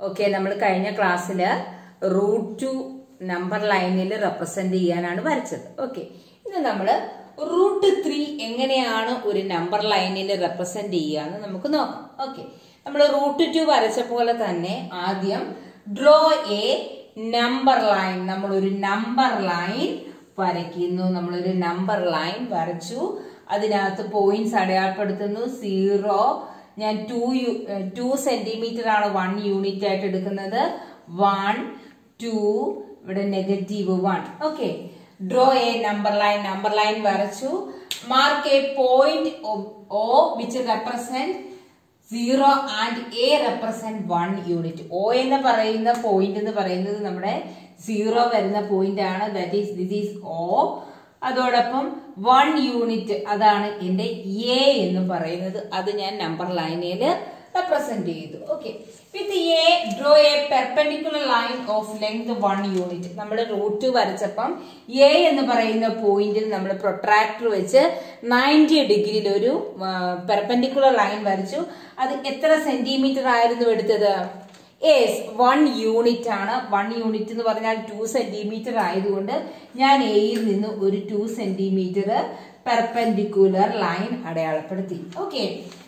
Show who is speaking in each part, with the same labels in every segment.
Speaker 1: Okay, നമ്മൾ കഴിഞ്ഞ ക്ലാസ്സിൽ √2 നമ്പർ ലൈനിൽ റെപ്രസെന്റ് ചെയ്യാനാണ് വരച്ചത്. ഓക്കെ, ഇന്ന് നമ്മൾ √3 എങ്ങനെയാണ് ഒരു നമ്പർ ലൈനിൽ റെപ്രസെന്റ് ചെയ്യാന്ന് നമുക്ക് നോക്കാം. ഓക്കെ, നമ്മൾ √2 വരച്ച പോലെ തന്നെ ആദ്യം ഡ്രോ എ നമ്പർ ലൈൻ, നമ്മളൊരു നമ്പർ ലൈൻ വരയ്ക്കുന്നു. നമ്മളൊരു നമ്പർ ലൈൻ വരച്ചു, അതിനകത്ത് പോയിന്റ്സ് അടയാളപ്പെടുത്തുന്നു. 0, ഞാൻ 2 സെന്റിമീറ്റർ ആണ് 1 യൂണിറ്റ് ആയിട്ട് എടുക്കുന്നത്. 1, 2, ഇവിടെ -1. Okay, draw a number line വരച്ചു. Mark a point O which represent 0 and A represent 1 unit. O എന്ന് പറയുന്ന പോയിന്റ് എന്ന് പറയുന്നത് നമ്മുടെ 0 വരുന്ന പോയിന്റ് ആണ്. This is O. അതോടൊപ്പം 1 യൂണിറ്റ്, അതാണ് എന്റെ എ എന്ന് പറയുന്നത്. അത് ഞാൻ നമ്പർ ലൈനിൽ റെപ്രസെന്റ് ചെയ്തു. Okay, with a draw a perpendicular line of length 1 unit. നമ്മൾ √2 വരച്ചപ്പം എ എന്ന് പറയുന്ന പോയിന്റിൽ നമ്മൾ പ്രൊട്രാക്ടർ വെച്ച് 90 ഡിഗ്രിയിൽ ഒരു പെർപെൻഡിക്കുലർ ലൈൻ വരച്ചു. അത് എത്ര സെന്റിമീറ്റർ ആയിരുന്നു എടുത്തത്? 1 യൂണിറ്റ് ആണ്. 1 യൂണിറ്റ് എന്ന് പറഞ്ഞാൽ 2 സെന്റിമീറ്റർ ആയതുകൊണ്ട് ഞാൻ എയിൽ നിന്ന് ഒരു 2 സെന്റിമീറ്റർ പെർപെൻഡിക്കുലർ ലൈൻ അടയാളപ്പെടുത്തി. Okay,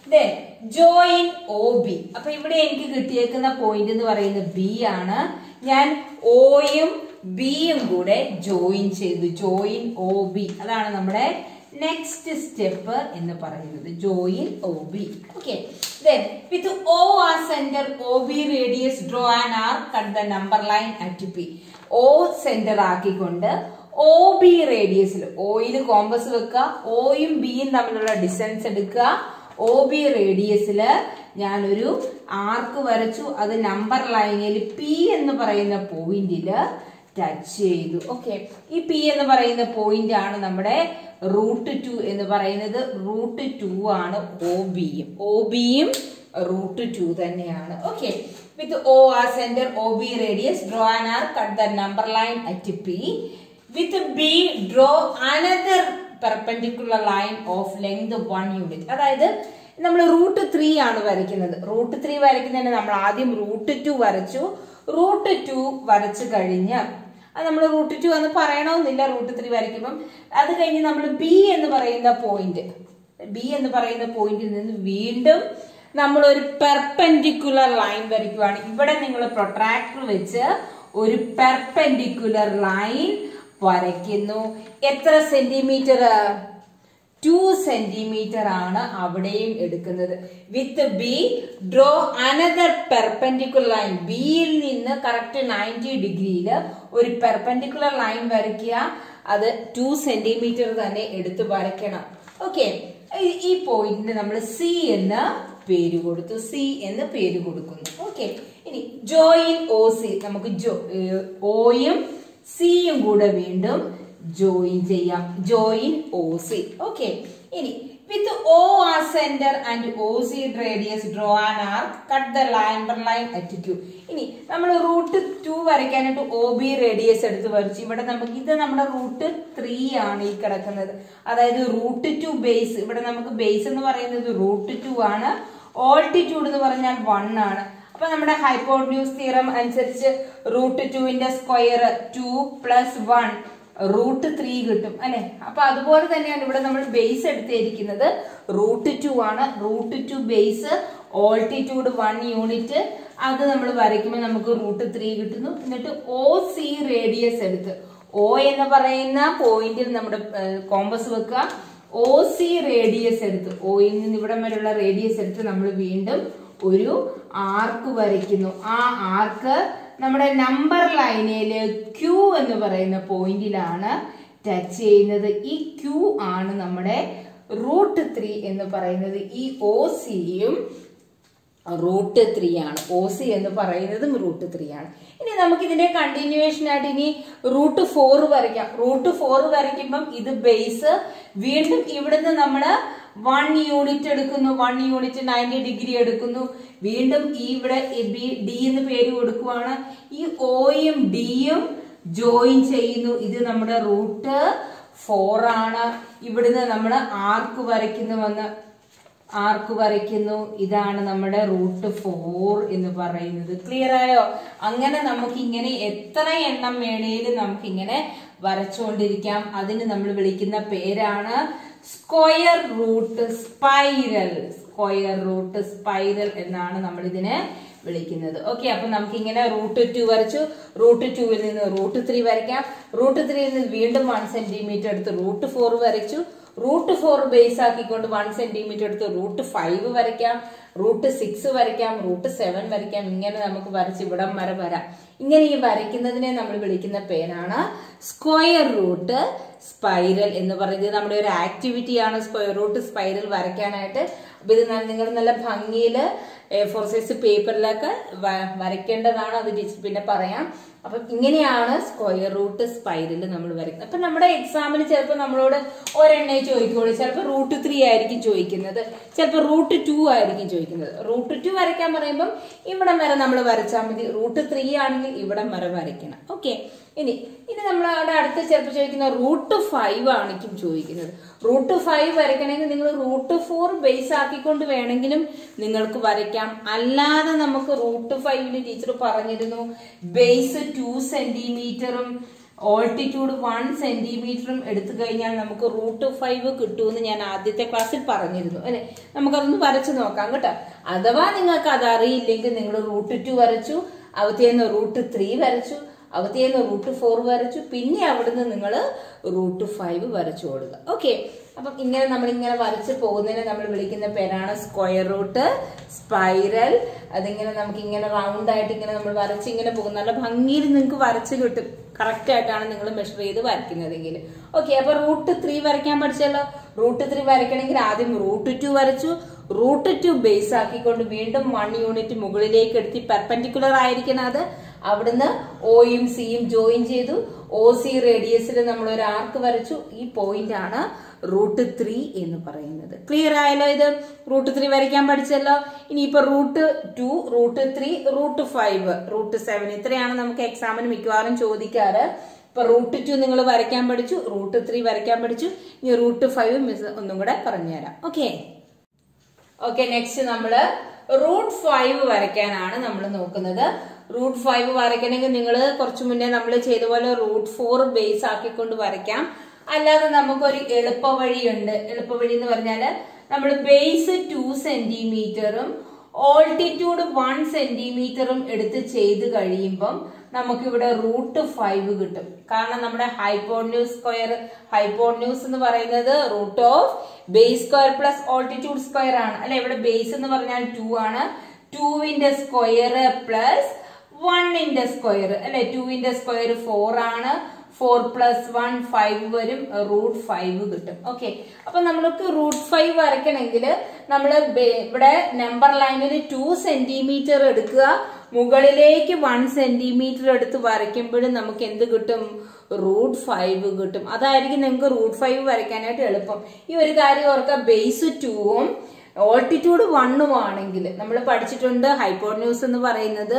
Speaker 1: join OB. അപ്പൊ ഇവിടെ എനിക്ക് കിട്ടിയേക്കുന്ന പോയിന്റ് എന്ന് പറയുന്നത് B ആണ്. ഞാൻ Oയും Bയും കൂടെ ജോയിൻ ചെയ്തു. ജോയിൻ OB, അതാണ് നമ്മുടെ നെക്സ്റ്റ് സ്റ്റെപ്പ് എന്ന് പറയുന്നത്, join OB. Okay, with O as center, OB radius, draw an arc, cut the number line at P. O centre ആക്കിക്കൊണ്ട് OB റേഡിയസിൽ, ഓയിൽ കോമ്പസ് വെക്കുക, ഓയും ബിയും തമ്മിലുള്ള ഡിസ്റ്റൻസ് എടുക്കുക. OB റേഡിയസില് ഞാനൊരു ആർക്ക് വരച്ചു. അത് നമ്പർ ലൈനിൽ P എന്ന് പറയുന്ന പോയിന്റില് ടച്ച് ചെയ്തു. ഓക്കെ, ഈ P എന്ന് പറയുന്ന പോയിന്റ് ആണ് നമ്മുടെ √2 എന്ന് പറയുന്നത്. √2 ആണ് OBയും √2 തന്നെയാണ്. Okay, with O as center, OB radius, draw an arc, cut the number line at P. With B, draw another perpendicular line of length 1 unit. അതായത് നമ്മൾ √3 ആണ് വരയ്ക്കുന്നത്. √3 വരയ്ക്കുന്നതിന് നമ്മൾ ആദ്യം √2 വരച്ചു. √2 വരച്ചു കഴിഞ്ഞ് അത് നമ്മൾ √2 എന്ന് പറയണമെന്നില്ല √3 വരയ്ക്കുമ്പം. അത് കഴിഞ്ഞ് നമ്മൾ B എന്ന് പറയുന്ന പോയിന്റിൽ നിന്ന് വീണ്ടും നമ്മളൊരു പെർപെൻഡിക്കുലർ ലൈൻ വരയ്ക്കുവാണ്. ഇവിടെ നിങ്ങൾ പ്രൊട്രാക്ടർ വെച്ച് ഒരു പെർപെൻഡിക്കുലർ ലൈൻ വരയ്ക്കുന്നു. എത്ര സെന്റിമീറ്റർ? 2 സെന്റിമീറ്റർ ആണ് അവിടെയും എടുക്കുന്നത്. With B, draw another perpendicular line. ബിയിൽ നിന്ന് കറക്റ്റ് 90 ഡിഗ്രിയിൽ ഒരു പെർപെൻഡിക്കുലർ ലൈൻ വരയ്ക്കുക. അത് 2 സെന്റിമീറ്റർ തന്നെ എടുത്ത് വരയ്ക്കണം. ഓക്കെ, ഈ പോയിന്റിന് നമ്മൾ C എന്ന് പേര് കൊടുക്കുന്നു. ഓക്കെ, ഇനി ജോയിൻ OC. നമുക്ക് ഓയും സിയും കൂടെ വീണ്ടും ജോയിൻ ചെയ്യാം. Join OC. ഓക്കെ, ഇനി വിത്ത് O as center and OC radius, draw an arc, cut the number line at Q. ഇനി നമ്മൾ √2 വരയ്ക്കാനായിട്ട് OB റേഡിയസ് എടുത്ത് വരച്ചു. ഇവിടെ നമുക്ക് ഇത് നമ്മുടെ √3 ആണ് ഈ കിടക്കുന്നത്. അതായത് √2 ബേസ്, ഇവിടെ നമുക്ക് ബേസ് എന്ന് പറയുന്നത് √2 ആണ്. ഓൾട്ടിറ്റ്യൂഡ് എന്ന് പറഞ്ഞാൽ 1 ആണ്. അപ്പൊ നമ്മുടെ ഹൈപ്പോട്ന്യൂസ് തിയറം അനുസരിച്ച് √2ന്റെ സ്ക്വയർ 2 + 1 √3 കിട്ടും അല്ലെ. അപ്പൊ അതുപോലെ തന്നെയാണ് ഇവിടെ നമ്മൾ ബേസ് എടുത്തിരിക്കുന്നത് √2 ആണ്. √2 ബേസ്, ഓൾട്ടിറ്റ്യൂഡ് 1 യൂണിറ്റ്. അത് നമ്മൾ വരയ്ക്കുമ്പോൾ നമുക്ക് √3 കിട്ടുന്നു. എന്നിട്ട് OC റേഡിയസ് എടുത്ത് O എന്ന് പറയുന്ന പോയിന്റിൽ നമ്മുടെ കോമ്പസ് വെക്കുക. OC റേഡിയസ് എടുത്ത്, ഓയിൽ നിന്ന് ഇവിടം വരെയുള്ള റേഡിയസ് എടുത്ത് നമ്മൾ വീണ്ടും ഒരു ആർക്ക് വരയ്ക്കുന്നു. ആ ആർക്ക് നമ്മുടെ നമ്പർ ലൈനില് Q എന്ന് പറയുന്ന പോയിന്റിലാണ് ടച്ച് ചെയ്യുന്നത്. ഈ Q ആണ് നമ്മുടെ √3 എന്ന് പറയുന്നത്. ഈ OCയും √3 ആണ്. OC എന്ന് പറയുന്നതും √3 ആണ്. ഇനി നമുക്ക് ഇതിന്റെ കണ്ടിന്യൂവേഷൻ ആയിട്ട് ഇനി √4 വരയ്ക്കാം. √4 വരയ്ക്കുമ്പം ഇത് ബേസ്, വീണ്ടും ഇവിടുന്ന് നമ്മള് 1 യൂണിറ്റ് എടുക്കുന്നു. 1 യൂണിറ്റ് 90 ഡിഗ്രി എടുക്കുന്നു. വീണ്ടും ഇവിടെ D എന്ന് പേര് കൊടുക്കുവാണ്. ഈ Oയും Dയും ജോയിൻ ചെയ്യുന്നു. ഇത് നമ്മുടെ √4 ആണ്. ഇവിടുന്ന് നമ്മൾ ആർക്ക് വരയ്ക്കുന്നു. ആർക്ക് വരയ്ക്കുന്നു. ഇതാണ് നമ്മുടെ √4 എന്ന് പറയുന്നത്. ക്ലിയർ ആയോ? അങ്ങനെ നമുക്ക് ഇങ്ങനെ എത്ര എണ്ണം വേണേലും നമുക്ക് ഇങ്ങനെ വരച്ചുകൊണ്ടിരിക്കാം. അതിന് നമ്മൾ വിളിക്കുന്ന പേരാണ് square root spiral. Square root spiral എന്നാണ് നമ്മൾ ഇതിനെ വിളിക്കുന്നത്. ഓക്കെ, അപ്പൊ നമുക്ക് ഇങ്ങനെ √2 വരച്ചു. √2 നിന്ന് √3 വരയ്ക്കാം. √3 നിന്ന് വീണ്ടും 1 സെന്റിമീറ്റർ എടുത്ത് √4 വരച്ചു. √4 ബേസ് ആക്കിക്കൊണ്ട് 1 സെന്റിമീറ്റർ എടുത്ത് √5 വരയ്ക്കാം. √6 വരയ്ക്കാം. √7 വരയ്ക്കാം. ഇങ്ങനെ നമുക്ക് വരച്ച് ഇവിടം വരെ വരാം. ഇങ്ങനെ ഈ വരയ്ക്കുന്നതിനെ നമ്മൾ വിളിക്കുന്ന പേരാണ് സ്ക്വയർ റൂട്ട് സ്പൈറൽ എന്ന് പറയുന്നത്. നമ്മുടെ ഒരു ആക്ടിവിറ്റിയാണ് സ്ക്വയർ റൂട്ട് സ്പൈറൽ വരയ്ക്കാനായിട്ട്. അപ്പൊ ഇത് നിങ്ങൾ നല്ല ഭംഗിയില് A4 സൈസ് പേപ്പറിലൊക്കെ വരയ്ക്കേണ്ടതാണ്. അത് ടീച്ചർ പിന്നെ പറയാം. അപ്പൊ ഇങ്ങനെയാണ് സ്ക്വയർ റൂട്ട് സ്പൈറൽ നമ്മൾ വരയ്ക്കുന്നത്. അപ്പൊ നമ്മുടെ എക്സാമിന് ചിലപ്പോൾ നമ്മളോട് ഒരെണ്ണേ ചോദിക്കുള്ളൂ. ചിലപ്പോൾ √3 ആയിരിക്കും ചോദിക്കുന്നത്, ചിലപ്പോൾ √2 ആയിരിക്കും ചോദിക്കുന്നത്. √2 വരയ്ക്കാൻ പറയുമ്പോൾ ഇവിടം വരെ നമ്മൾ വരച്ചാൽ മതി. √3 ആണെങ്കിൽ ഇവിടം വരെ വരയ്ക്കണം. ഓക്കെ, ഇനി നമ്മളവിടെ അടുത്ത് ചിലപ്പോൾ ചോദിക്കുന്ന √5 ആണിക്കും ചോദിക്കുന്നത്. √5 വരയ്ക്കണമെങ്കിൽ നിങ്ങൾ √4 ബേസ് ആക്കിക്കൊണ്ട് വേണമെങ്കിലും നിങ്ങൾക്ക് വരയ്ക്കാം. അല്ലാതെ നമുക്ക് √5 ടീച്ചർ പറഞ്ഞിരുന്നു ബേസ് 2 സെന്റിമീറ്ററും ഓൾട്ടിറ്റ്യൂഡ് 1 സെന്റിമീറ്ററും എടുത്തു കഴിഞ്ഞാൽ നമുക്ക് √5 കിട്ടുമെന്ന് ഞാൻ ആദ്യത്തെ ക്ലാസ്സിൽ പറഞ്ഞിരുന്നു അല്ലെ. നമുക്കതൊന്ന് വരച്ചു നോക്കാം കേട്ടോ. അഥവാ നിങ്ങൾക്ക് അത് അറിയില്ലെങ്കിൽ നിങ്ങൾ √2 വരച്ചു, അവത്തേന്ന് √3 വരച്ചു, അവത്തേന്ന് √4 വരച്ചു, പിന്നെ അവിടുന്ന് നിങ്ങൾ √5 വരച്ചു കൊടുക്കുക. ഓക്കെ, അപ്പം ഇങ്ങനെ നമ്മളിങ്ങനെ വരച്ച് പോകുന്നതിനെ നമ്മൾ വിളിക്കുന്ന പേരാണ് സ്ക്വയർ റൂട്ട് സ്പൈറൽ. അതിങ്ങനെ നമുക്ക് ഇങ്ങനെ റൗണ്ട് ആയിട്ട് ഇങ്ങനെ നമ്മൾ വരച്ച് ഇങ്ങനെ പോകും. നല്ല ഭംഗിയിൽ നിങ്ങൾക്ക് വരച്ച് കിട്ടും. കറക്റ്റ് ആയിട്ടാണ് നിങ്ങൾ മെഷർ ചെയ്ത് വരയ്ക്കുന്നതെങ്കിൽ. ഓക്കെ, അപ്പൊ √3 വരയ്ക്കാൻ പഠിച്ചല്ലോ. √3 വരയ്ക്കണമെങ്കിൽ ആദ്യം √2 വരച്ചു. √2 ബേസ് ആക്കിക്കൊണ്ട് വീണ്ടും 1 യൂണിറ്റ് മുകളിലേക്ക് എടുത്ത് പെർപെൻഡിക്കുലർ ആയിരിക്കണം അത്. അവിടുന്ന് Oയും Cയും ജോയിൻ ചെയ്തു. OC റേഡിയസിൽ നമ്മൾ ഒരു ആർക്ക് വരച്ചു. ഈ പോയിന്റ് ആണ് √3 എന്ന് പറയുന്നത്. ക്ലിയർ ആയല്ലോ? ഇത് √3 വരയ്ക്കാൻ പഠിച്ചല്ലോ. ഇനിയിപ്പോ √2, √3, √5, √7 ഇത്രയാണ് നമുക്ക് എക്സാമിന് മിക്കവാറും ചോദിക്കാറ്. ഇപ്പൊ √2 നിങ്ങൾ വരയ്ക്കാൻ പഠിച്ചു, √3 വരയ്ക്കാൻ പഠിച്ചു. ഇനി √5 മിസ് ഒന്നും കൂടെ പറഞ്ഞുതരാം. ഓക്കെ, നെക്സ്റ്റ് നമ്മള് √5 വരയ്ക്കാനാണ് നമ്മൾ നോക്കുന്നത്. √5 വരയ്ക്കണമെങ്കിൽ നിങ്ങൾ കുറച്ചു മുന്നേ നമ്മൾ ചെയ്ത പോലെ √4 ബേസ് ആക്കിക്കൊണ്ട് വരയ്ക്കാം. അല്ലാതെ നമുക്കൊരു എളുപ്പ വഴിയുണ്ട്. എളുപ്പ വഴി എന്ന് പറഞ്ഞാല് നമ്മൾ ബേസ് 2 സെന്റിമീറ്ററും ഓൾട്ടിറ്റ്യൂഡ് 1 സെന്റിമീറ്ററും എടുത്ത് ചെയ്ത് കഴിയുമ്പം നമുക്കിവിടെ √5 കിട്ടും. കാരണം നമ്മുടെ ഹൈപ്പോട്ന്യൂസ് എന്ന് പറയുന്നത് √base square plus altitude square ആണ് അല്ലെ. ഇവിടെ ബേസ് എന്ന് പറഞ്ഞാൽ 2 ആണ്. 2ന്റെ സ്ക്വയർ പ്ലസ് 1ന്റെ സ്ക്വയർ അല്ലെ. 2ന്റെ സ്ക്വയർ 4 ആണ്. 4 + 1 5 വരും. √5 കിട്ടും. ഓക്കെ, അപ്പൊ നമ്മൾക്ക് √5 വരയ്ക്കണമെങ്കിൽ നമ്മൾ ഇവിടെ നമ്പർ ലൈനിൽ 2 സെന്റിമീറ്റർ എടുക്കുക. മുകളിലേക്ക് 1 സെന്റിമീറ്റർ എടുത്ത് വരയ്ക്കുമ്പോഴും നമുക്ക് എന്ത് കിട്ടും? √5 കിട്ടും. അതായിരിക്കും നിങ്ങൾക്ക് √5 വരയ്ക്കാനായിട്ട് എളുപ്പം. ഈ ഒരു കാര്യം ഓർക്കുക, ബേസ് 2ഉം ഓൾട്ടിറ്റ്യൂഡ് 1ഉം ആണെങ്കിൽ നമ്മൾ പഠിച്ചിട്ടുണ്ട് ഹൈപ്പോട്ന്യൂസ് എന്ന് പറയുന്നത്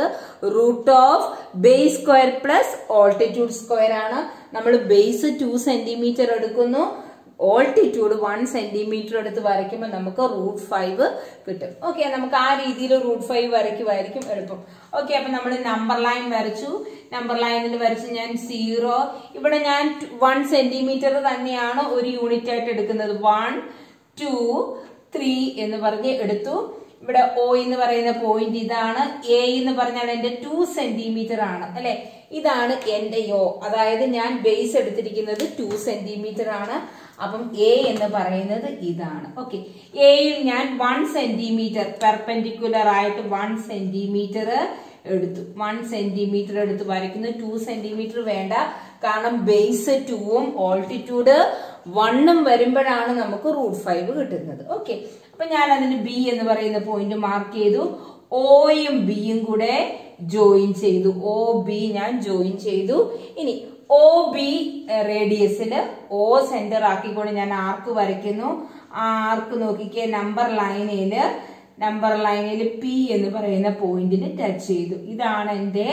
Speaker 1: √base square plus altitude square ആണ്. നമ്മൾ ബേസ് 2 സെന്റിമീറ്റർ എടുക്കുന്നു, ഓൾട്ടിറ്റ്യൂഡ് 1 സെന്റിമീറ്റർ എടുത്ത് വരയ്ക്കുമ്പോൾ നമുക്ക് √5 കിട്ടും. ഓക്കെ, നമുക്ക് ആ രീതിയിൽ √5 വരയ്ക്കുമായിരിക്കും എളുപ്പം. ഓക്കെ, അപ്പൊ നമ്മൾ നമ്പർ ലൈൻ വരച്ചു. നമ്പർ ലൈനിൽ വരച്ച് ഞാൻ 0, ഇവിടെ ഞാൻ 1 സെന്റിമീറ്റർ തന്നെയാണ് ഒരു യൂണിറ്റ് ആയിട്ട് എടുക്കുന്നത്. 1, 2, 3 എന്ന് പറഞ്ഞ് എടുത്തു. ഇവിടെ O എന്ന് പറയുന്ന പോയിന്റ് ഇതാണ്. A എന്ന് പറഞ്ഞാൽ എന്റെ 2 സെന്റിമീറ്റർ ആണ് അല്ലെ. ഇതാണ് എന്റെ O. അതായത് ഞാൻ ബേസ് എടുത്തിരിക്കുന്നത് 2 സെന്റിമീറ്റർ ആണ്. അപ്പം A എന്ന് പറയുന്നത് ഇതാണ്. ഓക്കെ, Aയിൽ ഞാൻ 1 സെന്റിമീറ്റർ പെർപെൻഡിക്കുലർ ആയിട്ട് 1 സെന്റിമീറ്റർ എടുത്തു. 1 സെന്റിമീറ്റർ എടുത്ത് വരയ്ക്കുന്നു. 2 സെന്റിമീറ്റർ വേണ്ട, കാരണം ബേസ് 2ഉം ഓൾട്ടിറ്റ്യൂഡ് 1ഉം വരുമ്പോഴാണ് നമുക്ക് √5 കിട്ടുന്നത്. ഓക്കെ, അപ്പൊ ഞാൻ അതിന് B എന്ന് പറയുന്ന പോയിന്റ് മാർക്ക് ചെയ്തു. Oയും Bയും കൂടെ ജോയിൻ ചെയ്തു. OB ഞാൻ ജോയിൻ ചെയ്തു. ഇനി OB റേഡിയസില് O സെന്റർ ആക്കിക്കൊണ്ട് ഞാൻ ആർക്ക് വരയ്ക്കുന്നു. ആ ആർക്ക് നോക്കിക്കേ, നമ്പർ ലൈനില് P എന്ന് പറയുന്ന പോയിന്റിന് ടച്ച് ചെയ്തു. ഇതാണ് എന്റെ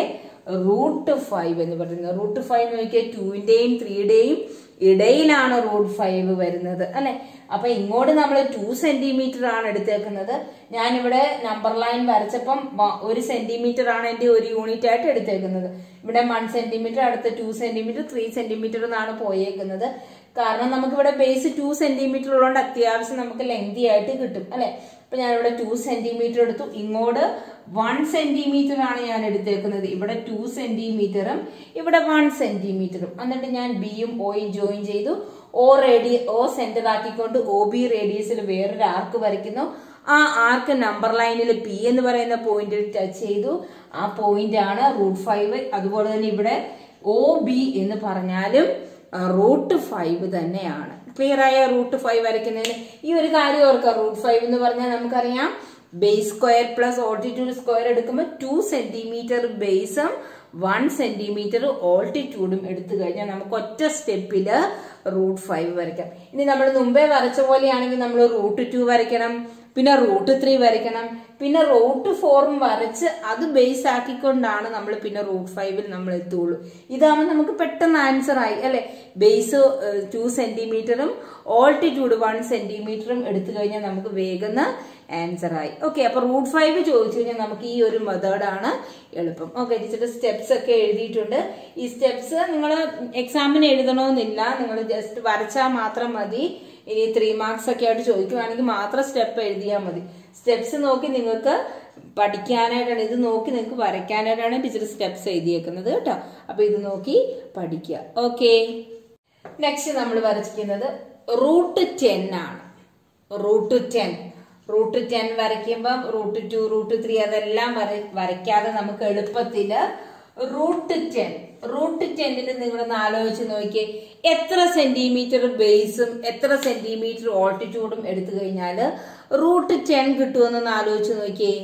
Speaker 1: √5 എന്ന് പറയുന്നത്. √5 നോക്കിയാൽ 2ന്റെയും 3യുടെയും ഇടയിലാണ് √5 വരുന്നത് അല്ലെ. അപ്പൊ ഇങ്ങോട്ട് നമ്മൾ 2 സെന്റിമീറ്റർ ആണ് എടുത്തേക്കുന്നത്. ഞാനിവിടെ നമ്പർ ലൈൻ വരച്ചപ്പം 1 സെന്റിമീറ്റർ ആണ് എന്റെ ഒരു യൂണിറ്റ് ആയിട്ട് എടുത്തേക്കുന്നത്. ഇവിടെ 1 സെന്റിമീറ്റർ, അടുത്ത 2 സെന്റിമീറ്റർ, 3 സെന്റിമീറ്റർ എന്നാണ് പോയേക്കുന്നത്. കാരണം നമുക്ക് ഇവിടെ ബേസ് 2 സെന്റിമീറ്റർ ഉള്ളതുകൊണ്ട് അത്യാവശ്യം നമുക്ക് ലെങ്തി ആയിട്ട് കിട്ടും അല്ലെ. അപ്പൊ ഞാനിവിടെ 2 സെന്റിമീറ്റർ എടുത്തു. ഇങ്ങോട്ട് 1 സെന്റിമീറ്റർ ആണ് ഞാൻ എടുത്തേക്കുന്നത്. ഇവിടെ 2 സെന്റിമീറ്ററും ഇവിടെ 1 സെന്റിമീറ്ററും. എന്നിട്ട് ഞാൻ ബിയും ഓയും ജോയിൻ ചെയ്തു. ഓ സെന്റർ ആക്കിക്കൊണ്ട് OB റേഡിയസിൽ വേറൊരു ആർക്ക് വരയ്ക്കുന്നു. ആ ആർക്ക് നമ്പർ ലൈനിൽ P എന്ന് പറയുന്ന പോയിന്റിൽ ടച്ച് ചെയ്തു. ആ പോയിന്റ് ആണ് √5. അതുപോലെ തന്നെ ഇവിടെ OB എന്ന് പറഞ്ഞാലും √5 തന്നെയാണ്. ക്ലിയർ ആയ? √5 വരയ്ക്കുന്നതിന് ഈ ഒരു കാര്യം ഓർക്കുക. √5 എന്ന് പറഞ്ഞാൽ നമുക്കറിയാം base square plus altitude square എടുക്കുമ്പോൾ 2 സെന്റിമീറ്റർ ബേസും 1 സെന്റിമീറ്റർ ഓൾട്ടിറ്റ്യൂഡും എടുത്തു കഴിഞ്ഞാൽ നമുക്ക് ഒറ്റ സ്റ്റെപ്പില് √5 വരയ്ക്കാം. ഇനി നമ്മൾ മുമ്പേ വരച്ച പോലെയാണെങ്കിൽ നമ്മൾ √2 വരയ്ക്കണം, പിന്നെ √3 വരയ്ക്കണം, പിന്നെ √4 വരച്ച് അത് ബേസ് ആക്കിക്കൊണ്ടാണ് നമ്മൾ പിന്നെ √5 നമ്മൾ എത്തുള്ളൂ. ഇതാവുമ്പോൾ നമുക്ക് പെട്ടെന്ന് ആൻസർ ആയി അല്ലെ. ബേസ് 2 സെന്റിമീറ്ററും ഓൾട്ടിറ്റ്യൂഡ് 1 സെന്റിമീറ്ററും എടുത്തു കഴിഞ്ഞാൽ നമുക്ക് വേഗം ആൻസർ ആയി. ഓക്കെ, അപ്പൊ √5 ചോദിച്ചു കഴിഞ്ഞാൽ നമുക്ക് ഈ ഒരു മെത്തേഡാണ് എളുപ്പം. ഓക്കെ, ടീച്ചറുടെ സ്റ്റെപ്സ് ഒക്കെ എഴുതിയിട്ടുണ്ട്. ഈ സ്റ്റെപ്സ് നിങ്ങൾ എക്സാമിന് എഴുതണമെന്നില്ല, നിങ്ങൾ ജസ്റ്റ് വരച്ചാൽ മാത്രം മതി. ഇനി 3 മാർക്സ് ഒക്കെ ആയിട്ട് ചോദിക്കുവാണെങ്കിൽ മാത്രം സ്റ്റെപ്പ് എഴുതിയാൽ മതി. സ്റ്റെപ്സ് നോക്കി നിങ്ങൾക്ക് പഠിക്കാനായിട്ടാണ്, ഇത് നോക്കി നിങ്ങൾക്ക് വരയ്ക്കാനായിട്ടാണ് ടീച്ചർ സ്റ്റെപ്സ് എഴുതിയേക്കുന്നത് കേട്ടോ. അപ്പൊ ഇത് നോക്കി പഠിക്കുക. ഓക്കെ, നെക്സ്റ്റ് നമ്മൾ വരച്ചിരിക്കുന്നത് √10 ആണ്. √10 വരയ്ക്കുമ്പം √2, √3 അതെല്ലാം വരയ്ക്കാതെ നമുക്ക് എളുപ്പത്തില് √10 നിങ്ങളൊന്ന് ആലോചിച്ച് നോക്കിയേ. എത്ര സെന്റിമീറ്റർ ബേസും എത്ര സെന്റിമീറ്റർ ഓൾട്ടിറ്റ്യൂഡും എടുത്തു കഴിഞ്ഞാല് √10 കിട്ടുമെന്നൊന്ന് ആലോചിച്ച് നോക്കിയേ.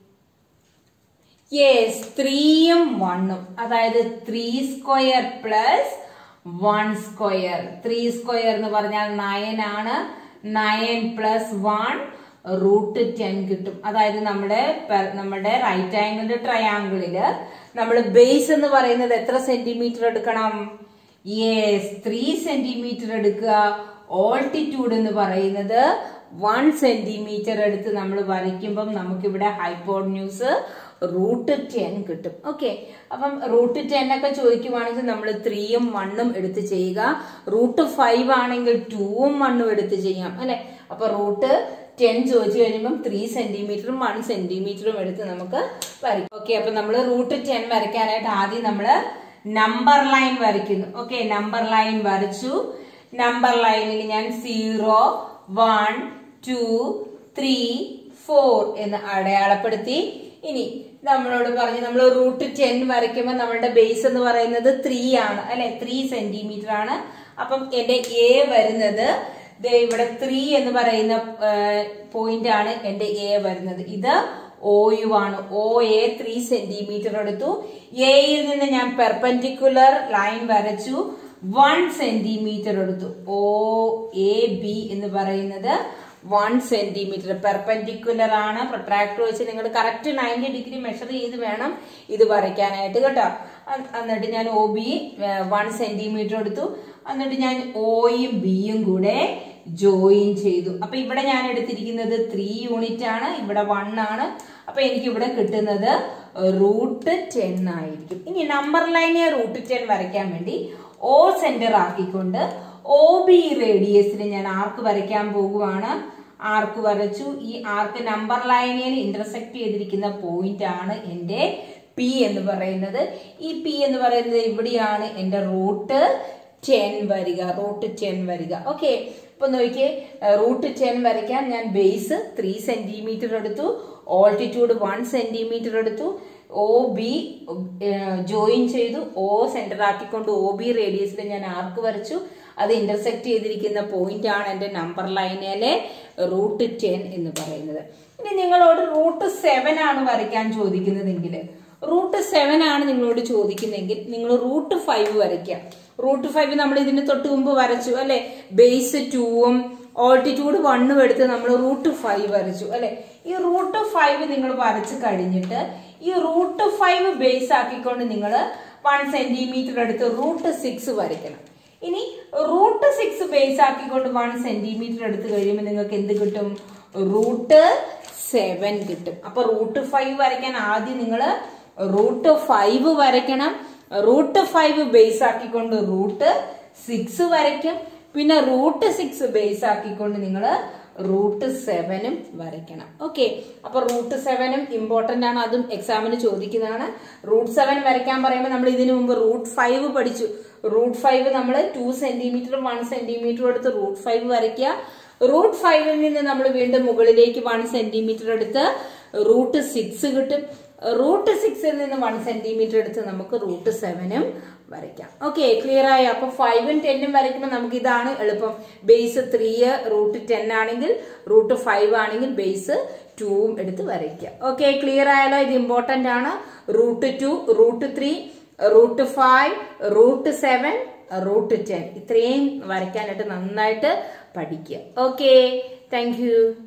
Speaker 1: യെസ്, 3യും 1ഉം, അതായത് 3 സ്ക്വയർ പ്ലസ് 1 സ്ക്വയർ. 3 സ്ക്വയർ എന്ന് പറഞ്ഞാൽ 9 ആണ്. 9 പ്ലസ് 1 √10 കിട്ടും. അതായത് നമ്മുടെ റൈറ്റ് ആംഗിൾ ട്രയാംഗിളില് നമ്മൾ ബേസ് എന്ന് പറയുന്നത് എത്ര സെന്റിമീറ്റർ എടുക്കണം? യെസ്, 3 സെന്റിമീറ്റർ എടുക്കുക. ഓൾട്ടിറ്റ്യൂഡ് എന്ന് പറയുന്നത് 1 സെന്റിമീറ്റർ എടുത്ത് നമ്മൾ വരയ്ക്കുമ്പം നമുക്കിവിടെ ഹൈപ്പോട്ടന്യൂസ് √10 കിട്ടും. ഓക്കെ, അപ്പം √10 ഒക്കെ ചോദിക്കുവാണെങ്കിൽ നമ്മൾ 3യും 1ഉം എടുത്ത് ചെയ്യുക. √5 ആണെങ്കിൽ 2ഉം 1ഉം എടുത്ത് ചെയ്യാം അല്ലെ. അപ്പൊ √10 ചോദിച്ചു കഴിയുമ്പോൾ 3 സെന്റിമീറ്ററും 1 സെന്റിമീറ്ററും എടുത്ത് നമുക്ക് വരയ്ക്കും. ഓക്കെ, അപ്പൊ നമ്മൾ √10 വരയ്ക്കാനായിട്ട് ആദ്യം നമ്മള് നമ്പർ ലൈൻ വരയ്ക്കുന്നു. ഓക്കെ, നമ്പർ ലൈൻ വരച്ചു. നമ്പർ ലൈനിൽ ഞാൻ 0, 1, 2, 3, 4 എന്ന് അടയാളപ്പെടുത്തി. ഇനി നമ്മളോട് പറഞ്ഞു നമ്മൾ √10 വരയ്ക്കുമ്പോൾ നമ്മളുടെ ബേസ് എന്ന് പറയുന്നത് 3 ആണ് അല്ലെ. 3 സെന്റിമീറ്റർ ആണ്. അപ്പം എന്റെ A വരുന്നത് ഇവിടെ 3 എന്ന് പറയുന്ന പോയിന്റ് ആണ് എന്റെ A വരുന്നത്. ഇത് OU ആണ്. OA 3 സെന്റിമീറ്റർ എടുത്തു. എയിൽ നിന്ന് ഞാൻ പെർപെൻഡിക്കുലർ ലൈൻ വരച്ചു. 1 സെന്റിമീറ്റർ എടുത്തു. OAB എന്ന് പറയുന്നത് 1 സെന്റിമീറ്റർ പെർപെൻഡിക്കുലർ ആണ്. പ്രൊട്രാക്ടർ വെച്ച് നിങ്ങൾ കറക്റ്റ് 90 ഡിഗ്രി മെഷർ ചെയ്ത് വേണം ഇത് വരയ്ക്കാനായിട്ട് കേട്ടോ. എന്നിട്ട് ഞാൻ OB 1 സെന്റിമീറ്റർ എടുത്തു. എന്നിട്ട് ഞാൻ Oയും Bയും കൂടെ ജോയിൻ ചെയ്തു. അപ്പൊ ഇവിടെ ഞാൻ എടുത്തിരിക്കുന്നത് 3 യൂണിറ്റ് ആണ്, ഇവിടെ 1 ആണ്. അപ്പൊ എനിക്ക് ഇവിടെ കിട്ടുന്നത് √10 ആയിരിക്കും. ഇനി നമ്പർ ലൈനെ √10 വരയ്ക്കാൻ വേണ്ടി O സെന്റർ ആക്കിക്കൊണ്ട് OB റേഡിയസിൽ ഞാൻ ആർക്ക് വരയ്ക്കാൻ പോകുവാണ്. ആർക്ക് വരച്ചു. ഈ ആർക്ക് നമ്പർ ലൈനിൽ ഇന്റർസെക്ട് ചെയ്തിരിക്കുന്ന പോയിന്റ് ആണ് എന്റെ P എന്ന് പറയുന്നത്. ഈ P എന്ന് പറയുന്നത് ഇവിടെയാണ് എന്റെ √10 വരിക. ഓക്കെ, ഇപ്പൊ നോക്കിയേ, √10 വരയ്ക്കാൻ ഞാൻ ബേസ് 3 സെന്റിമീറ്റർ എടുത്തു. ഓൾട്ടിറ്റ്യൂഡ് 1 സെന്റിമീറ്റർ എടുത്തു. OB ജോയിൻ ചെയ്തു. O സെന്റർ ആക്കിക്കൊണ്ട് OB റേഡിയസിൽ ഞാൻ ആർക്ക് വരച്ചു. അത് ഇന്റർസെക്ട് ചെയ്തിരിക്കുന്ന പോയിന്റ് ആണ് എന്റെ നമ്പർ ലൈനിലെ √10 എന്ന് പറയുന്നത്. ഇനി നിങ്ങളോട് √7 ആണ് വരയ്ക്കാൻ ചോദിക്കുന്നതെങ്കിൽ, √7 ആണ് നിങ്ങളോട് ചോദിക്കുന്നെങ്കിൽ നിങ്ങൾ √5 വരയ്ക്കാം. √5 നമ്മൾ ഇതിന് തൊട്ട് മുമ്പ് വരച്ചു അല്ലെ. ബേസ് 2ഉം ഓൾട്ടിറ്റ്യൂഡ് 1ഉം എടുത്ത് നമ്മൾ √5 വരച്ചു അല്ലെ. ഈ √5 നിങ്ങൾ വരച്ചു കഴിഞ്ഞിട്ട് ഈ √5 ബേസ് ആക്കിക്കൊണ്ട് നിങ്ങൾ 1 സെന്റിമീറ്റർ എടുത്ത് √6 വരയ്ക്കണം. ഇനി √6 ബേസ് ആക്കിക്കൊണ്ട് 1 സെന്റിമീറ്റർ എടുത്ത് കഴിയുമ്പോൾ നിങ്ങൾക്ക് എന്ത് കിട്ടും? √7 കിട്ടും. അപ്പൊ √5 വരയ്ക്കാൻ ആദ്യം നിങ്ങൾ √5 വരയ്ക്കണം. √5 ബേസ് ആക്കിക്കൊണ്ട് √6 വരയ്ക്കും. പിന്നെ √6 ബേസ് ആക്കിക്കൊണ്ട് നിങ്ങൾ √7 വരയ്ക്കണം. ഓക്കെ, അപ്പൊ √7 ഇമ്പോർട്ടന്റ് ആണ്, അതും എക്സാമിന് ചോദിക്കുന്നതാണ്. √7 വരയ്ക്കാൻ പറയുമ്പോൾ നമ്മൾ ഇതിനു മുമ്പ് √5 പഠിച്ചു. √5 നമ്മൾ 2 സെന്റിമീറ്റർ 1 സെന്റിമീറ്റർ എടുത്ത് √5 വരയ്ക്കുക. √5 നിന്ന് നമ്മൾ വീണ്ടും മുകളിലേക്ക് 1 സെന്റിമീറ്റർ എടുത്ത് √6 കിട്ടും. √6 നിന്ന് 1 സെന്റിമീറ്റർ എടുത്ത് നമുക്ക് √7 വരയ്ക്കാം. ഓക്കെ, ക്ലിയർ ആയോ? അപ്പൊ 5ഉം 10ഉം വരയ്ക്കുമ്പോൾ നമുക്ക് ഇതാണ് എളുപ്പം. ബേസ് 3 √10 ആണെങ്കിൽ √5 ആണെങ്കിൽ ബേസ് 2ഉം എടുത്ത് വരയ്ക്കുക. ഓക്കെ, ക്ലിയർ ആയാലോ? ഇത് ഇമ്പോർട്ടന്റ് ആണ്. √2, √3, √5, √7, √10 ഇത്രയും വരയ്ക്കാനായിട്ട് നന്നായിട്ട് പഠിക്കുക. Okay, thank U.